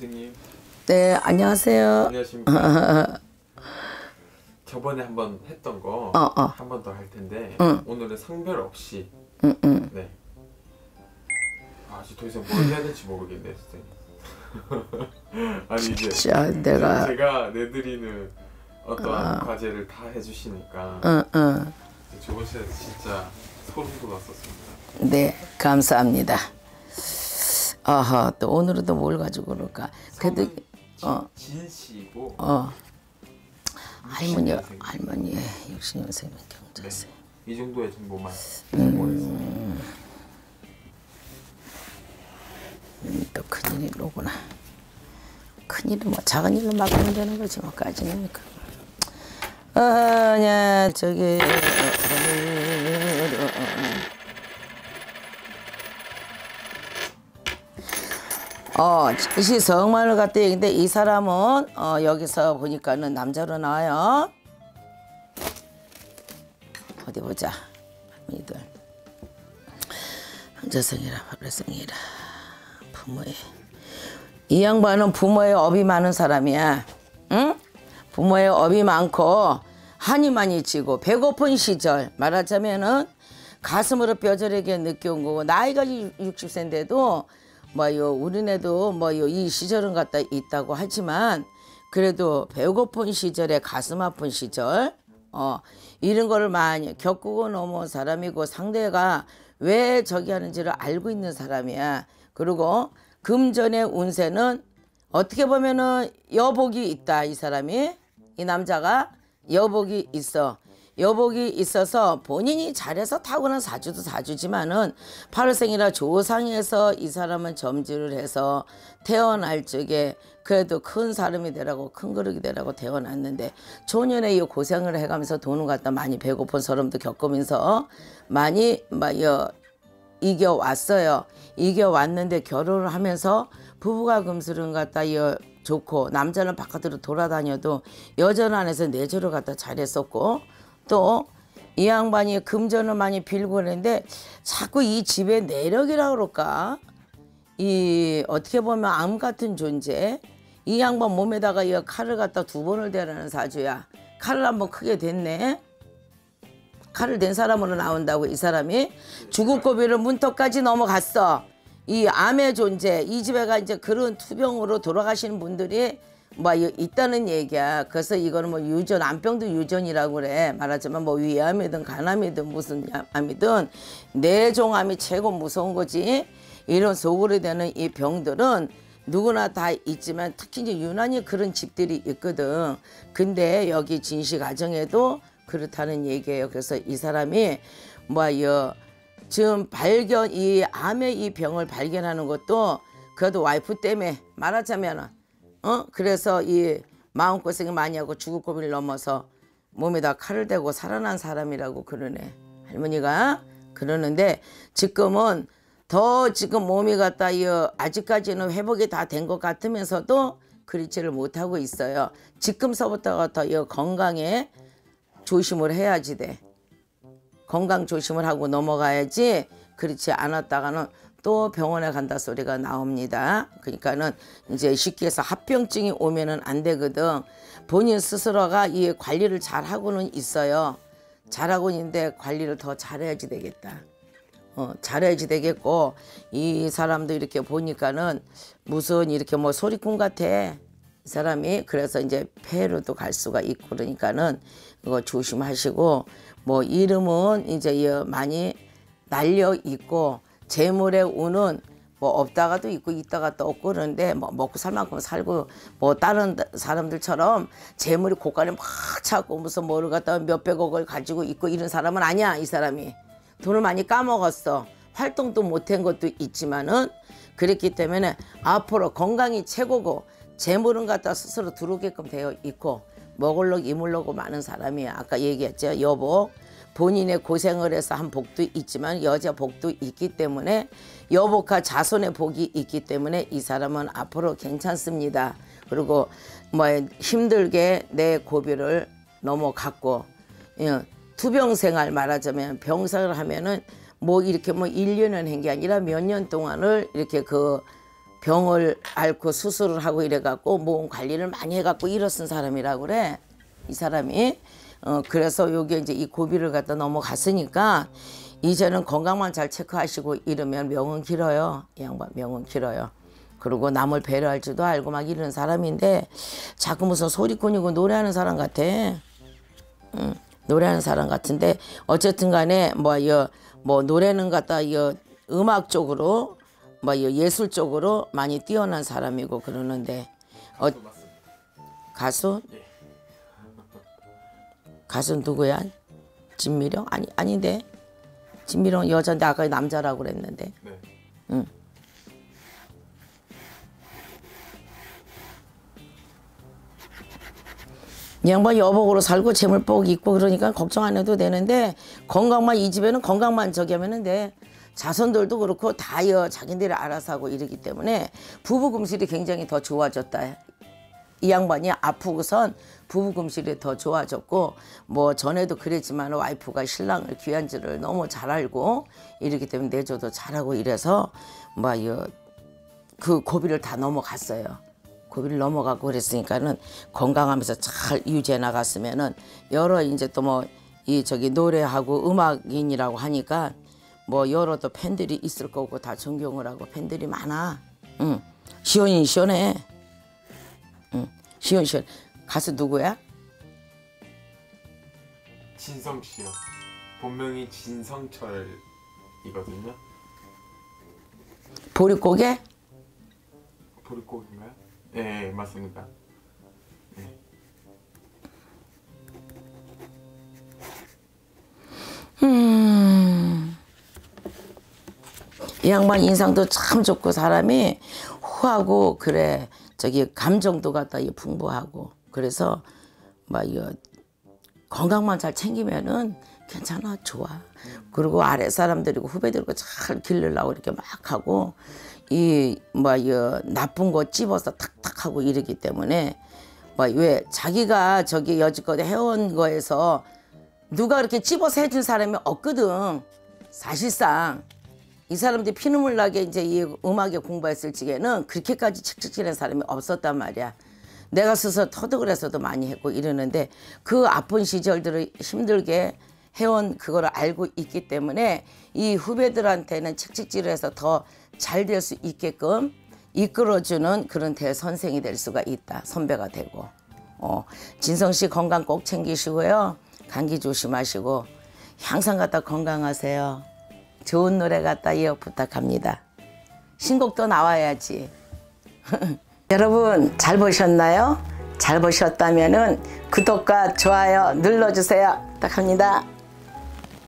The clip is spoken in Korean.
선생님. 네, 안녕하세요. 안녕하십니까. 저번에 한번 했던 거 한 번 더 할 텐데 오늘은 상별 없이. 네. 아직 더 이상 뭘 해야 될지 모르겠네, 선생님. 아니 이제 제가 내드리는 어떠한 과제를 다 해주시니까 저번 시간에 진짜 소름 돋았었습니다. 네, 감사합니다. 또 오늘은 또 뭘 가지고 그럴까? 그래도 진씨고 할머니 60년생이면 경자세. 네, 이 정도의 정보만 제공했어요. 또 큰일이로구나. 큰일은 뭐 작은 일로 막으면 되는 거지 뭐까지는. 저기 이 성만을 갖다 얘기인데 이 사람은 여기서 보니까는 남자로 나와요. 어디 보자. 할머니들 황자성이라 발레성이라 부모의 이 양반은 부모의 업이 많은 사람이야. 응? 부모의 업이 많고 한이 많이 찌고 배고픈 시절 말하자면은 가슴으로 뼈저리게 느껴온 거고 나이가 60세인데도 우리네도 이 시절은 갖다 있다고 하지만 그래도 배고픈 시절에 가슴 아픈 시절 이런 거를 많이 겪고 넘어온 사람이고 상대가 왜 저기 하는지를 알고 있는 사람이야. 그리고 금전의 운세는 어떻게 보면은 여복이 있다. 이 사람이 이 남자가 여복이 있어. 여복이 있어서 본인이 잘해서 타고난 사주도 사주지만은 8월생이라 조상에서 이 사람은 점지를 해서 태어날 적에 그래도 큰 사람이 되라고 큰 그릇이 되라고 태어났는데 초년에 이 고생을 해가면서 돈을 갖다 많이 배고픈 사람도 겪으면서 많이 이겨왔어요. 이겨왔는데 결혼을 하면서 부부가 금슬은 갖다 좋고 남자는 바깥으로 돌아다녀도 여자는 안에서 내조를 갖다 잘했었고 또 이 양반이 금전을 많이 빌고 그랬는데 자꾸 이 집의 내력이라고 그럴까? 이 어떻게 보면 암 같은 존재. 이 양반 몸에다가 이 칼을 갖다 2번을 대라는 사주야. 칼을 한번 크게 댔네. 칼을 댄 사람으로 나온다고 이 사람이 주국고비를 문턱까지 넘어갔어. 이 암의 존재, 이 집에가 이제 그런 투병으로 돌아가시는 분들이 있다는 얘기야. 그래서 이거는 유전, 암병도 유전이라고 그래. 말하자면 위암이든 간암이든 무슨 암이든 뇌종암이 최고 무서운 거지. 이런 속으로 되는 이 병들은 누구나 다 있지만 특히 이제 유난히 그런 집들이 있거든. 근데 여기 진시 가정에도 그렇다는 얘기예요. 그래서 이 사람이 지금 이 암의 이 병을 발견하는 것도 그래도 와이프 때문에 말하자면은 그래서 이 마음고생을 많이 하고 죽을 고비를 넘어서 몸에다 칼을 대고 살아난 사람이라고 그러네. 할머니가 그러는데 지금은 더 지금 몸이 갖다 아직까지는 회복이 다 된 것 같으면서도 그렇지를 못하고 있어요. 지금서부터가 더 건강에 조심을 해야지 돼. 건강 조심을 하고 넘어가야지. 그렇지 않았다가는 또 병원에 간다 소리가 나옵니다. 그러니까는 이제 쉽게 해서 합병증이 오면은 안 되거든. 본인 스스로가 이 관리를 잘 하고는 있어요. 잘하고 있는데 관리를 더 잘해야지 되겠다. 잘해야지 되겠고 이 사람도 이렇게 보니까는 무슨 이렇게 소리꾼 같아. 이 사람이. 그래서 이제 폐로도 갈 수가 있고 그러니까는 이거 조심하시고 이름은 이제 많이 날려 있고 재물의 운은 없다가도 있고 있다가 또 없고 그러는데 먹고 살 만큼 살고 다른 사람들처럼 재물이 고간에 막 차고 무슨 뭐를 갖다가 몇백억을 가지고 있고 이런 사람은 아니야. 이 사람이 돈을 많이 까먹었어. 활동도 못한 것도 있지만은 그랬기 때문에 앞으로 건강이 최고고 재물은 갖다 스스로 들어오게끔 되어 있고 먹을록 이물록 많은 사람이야. 아까 얘기했죠. 여복. 본인의 고생을 해서 한 복도 있지만 여자 복도 있기 때문에 여복과 자손의 복이 있기 때문에 이 사람은 앞으로 괜찮습니다. 그리고 힘들게 내 고비를 넘어갔고 투병생활 말하자면 병상을 하면은 이렇게 1년을 한 게 아니라 몇 년 동안을 이렇게 병을 앓고 수술을 하고 이래갖고 몸 관리를 많이 해갖고 일어선 사람이라고 그래. 이 사람이. 그래서 여기 이제 이 고비를 갖다 넘어갔으니까 이제는 건강만 잘 체크하시고 이러면 명은 길어요. 이 양반 명은 길어요. 그리고 남을 배려할 줄도 알고 막 이러는 사람인데 자꾸 무슨 소리꾼이고 노래하는 사람 같아. 노래하는 사람 같은데 어쨌든 간에 뭐 노래는 갖다 음악 쪽으로 예술 쪽으로 많이 뛰어난 사람이고 그러는데 가수? 예. 가수 누구야? 진미령? 아닌데. 진미령 여자인데 아까 남자라고 그랬는데. 네. 응. 이 양반 여복으로 살고 재물복 있고 그러니까 걱정 안 해도 되는데 건강만 이 집에는 건강만 저기 하면 돼. 자손들도 그렇고 다 자기들이 알아서 하고 이러기 때문에 부부 금실이 굉장히 더 좋아졌다. 이 양반이 아프고선 부부 금실이 더 좋아졌고 뭐 전에도 그랬지만 와이프가 신랑을 귀한지를 너무 잘 알고 이러기 때문에 내조도 잘하고 이래서 그 고비를 다 넘어갔어요. 고비를 넘어가고 그랬으니까는 건강하면서 잘 유지해 나갔으면은 여러 이제 또 노래하고 음악인이라고 하니까 여러 또 팬들이 있을 거고 다 존경을 하고 팬들이 많아. 응. 시원해. 응. 시원. 가수 누구야? 진성 씨요. 본명이 진성철이거든요. 보릿고개? 보릿고개인가요? 네, 맞습니다. 네. 이 양반 인상도 참 좋고 사람이 후하고 그래. 감정도 갖다 풍부하고 그래서 건강만 잘 챙기면은 괜찮아 좋아. 그리고 아래 사람들이고 후배들이고 잘 기르려고 이렇게 막 하고 나쁜 거 찝어서 탁탁 하고 이러기 때문에 왜 자기가 여지껏 해온 거에서 누가 그렇게 찝어서 해준 사람이 없거든. 사실상 이 사람들이 피눈물 나게 이제 이 음악에 공부했을 적에는 그렇게까지 책찍질한 사람이 없었단 말이야. 내가 스스로 터득을 해서도 많이 했고 이러는데 그 아픈 시절들을 힘들게 해온 그거를 알고 있기 때문에 이 후배들한테는 책찍질을 해서 더 잘 될 수 있게끔 이끌어주는 그런 대선생이 될 수가 있다. 선배가 되고. 진성 씨 건강 꼭 챙기시고요. 감기 조심하시고 항상 갖다 건강하세요. 좋은 노래 갖다 부탁합니다. 신곡도 나와야지. 여러분 잘 보셨나요? 잘 보셨다면은 구독과 좋아요 눌러주세요. 부탁합니다.